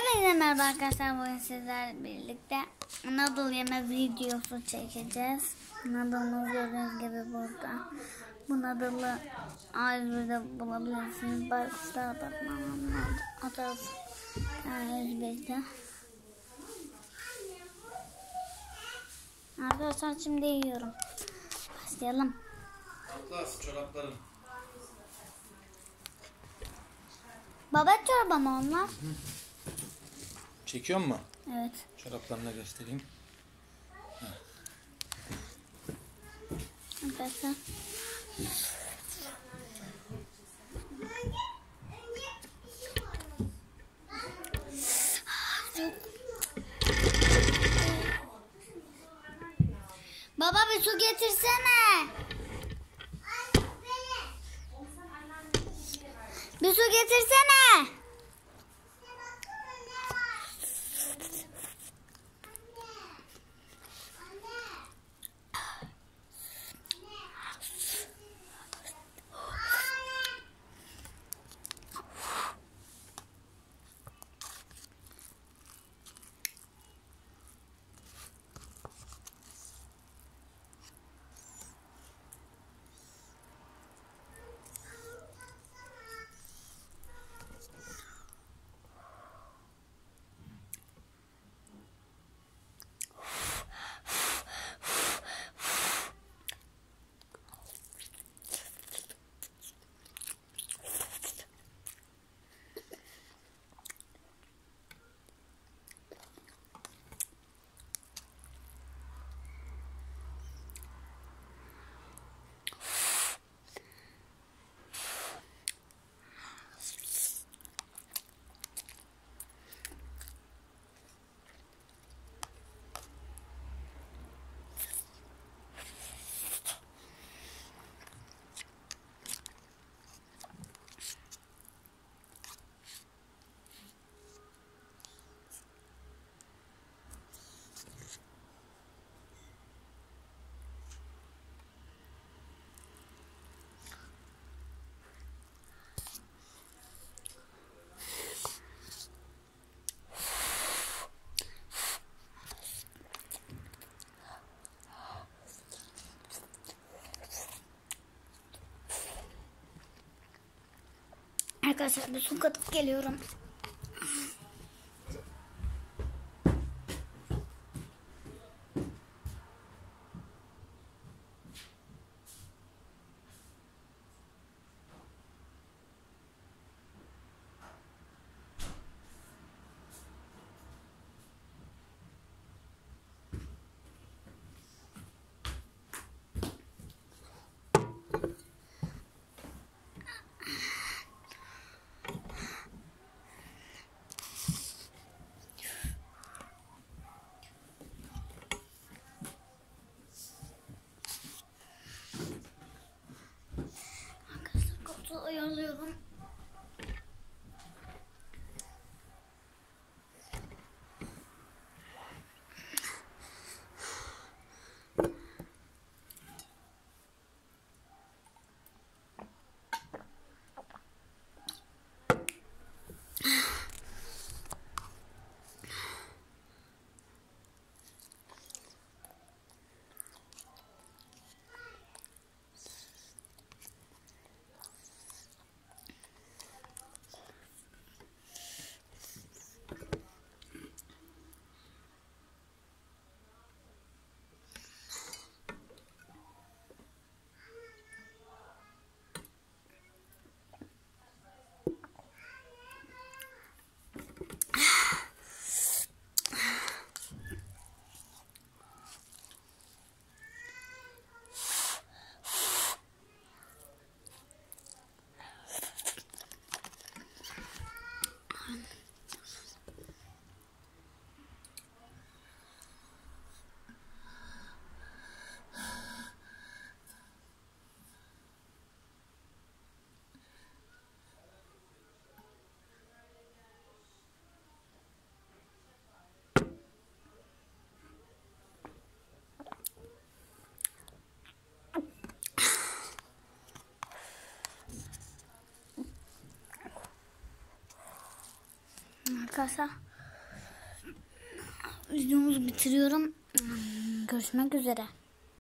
Hepinize merhaba arkadaşlar, bugün sizlerle birlikte noodle yeme videosu çekeceğiz. Noodle'ımız gördüğünüz gibi burada. Bu noodle'ı A101'de bulabilirsiniz. Başta apartmanın atarız. A101'de. Arkadaşlar şimdi yiyorum. Başlayalım. Atlas çorapların. Baba çorba mı onlar? Çekiyor mu? Evet. Çoraplarını göstereyim. Arkadaşlar. Baba bir su getirsene. Bir su getirsene. Arkadaşlar bir su katıp geliyorum. Arkadaşlar koltuğu ayarlıyorum. Arkadaşlar videomuzu bitiriyorum. Görüşmek üzere.